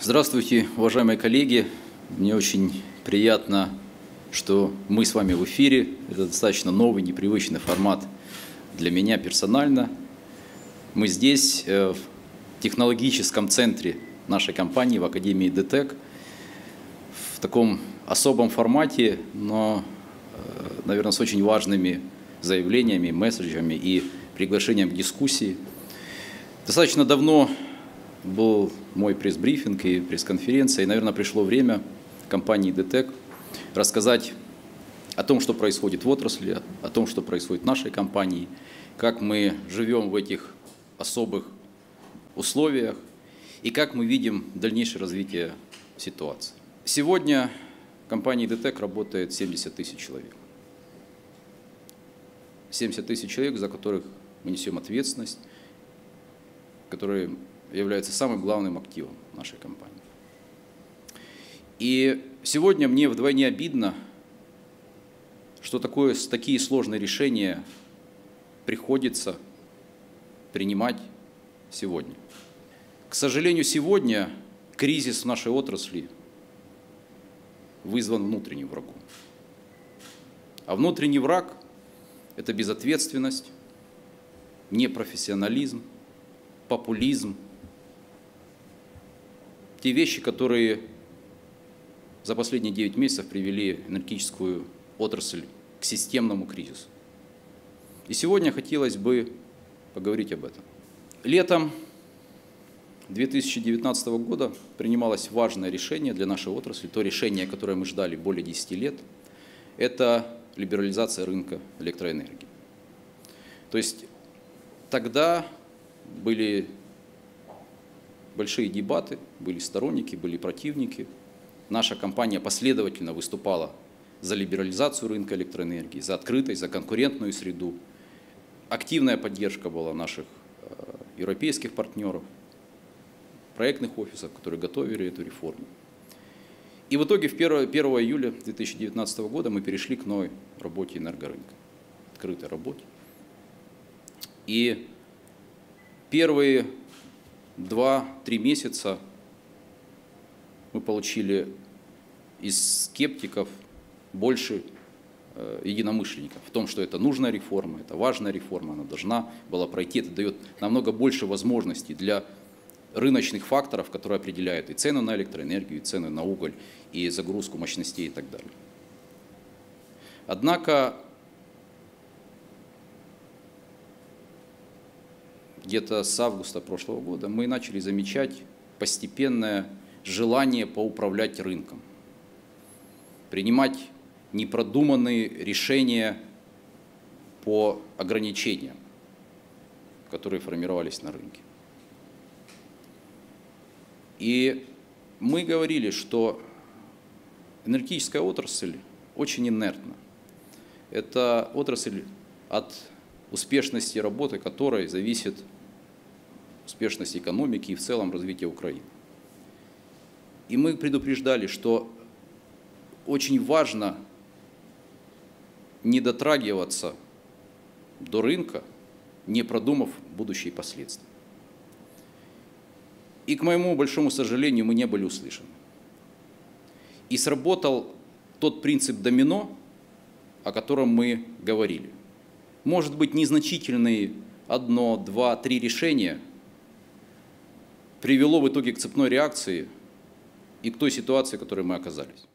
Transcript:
Здравствуйте, уважаемые коллеги. Мне очень приятно, что мы с вами в эфире. Это достаточно новый, непривычный формат для меня персонально. Мы здесь, в технологическом центре нашей компании, в Академии ДТЭК, в таком особом формате, но, наверное, с очень важными заявлениями, месседжами и приглашением к дискуссии. Достаточно давно был мой пресс-брифинг и пресс-конференция, и, наверное, пришло время компании ДТЭК рассказать о том, что происходит в отрасли, о том, что происходит в нашей компании, как мы живем в этих особых условиях и как мы видим дальнейшее развитие ситуации. Сегодня в компании ДТЭК работает 70 тысяч человек. 70 тысяч человек, за которых мы несем ответственность, которые является самым главным активом нашей компании. И сегодня мне вдвойне обидно, что такие сложные решения приходится принимать сегодня. К сожалению, сегодня кризис в нашей отрасли вызван внутренним врагом. А внутренний враг – это безответственность, непрофессионализм, популизм. Те вещи, которые за последние 9 месяцев привели энергетическую отрасль к системному кризису. И сегодня хотелось бы поговорить об этом. Летом 2019 года принималось важное решение для нашей отрасли, то решение, которое мы ждали более 10 лет, это либерализация рынка электроэнергии. То есть тогда были большие дебаты, были сторонники, были противники. Наша компания последовательно выступала за либерализацию рынка электроэнергии, за открытость, за конкурентную среду. Активная поддержка была наших европейских партнеров, проектных офисов, которые готовили эту реформу. И в итоге 1 июля 2019 года мы перешли к новой работе энергорынка, открытой работе. И первые 2-3 месяца мы получили из скептиков больше единомышленников в том, что это нужная реформа, это важная реформа, она должна была пройти. Это дает намного больше возможностей для рыночных факторов, которые определяют и цену на электроэнергию, и цену на уголь, и загрузку мощностей и так далее. Однако где-то с августа прошлого года мы начали замечать постепенное желание поуправлять рынком, принимать непродуманные решения по ограничениям, которые формировались на рынке. И мы говорили, что энергетическая отрасль очень инертна. Это отрасль, от успешности работы которой зависит успешность экономики и в целом развитие Украины. И мы предупреждали, что очень важно не дотрагиваться до рынка, не продумав будущие последствия. И, к моему большому сожалению, мы не были услышаны. И сработал тот принцип домино, о котором мы говорили. Может быть, незначительные 1, 2, 3 решения привело в итоге к цепной реакции и к той ситуации, в которой мы оказались.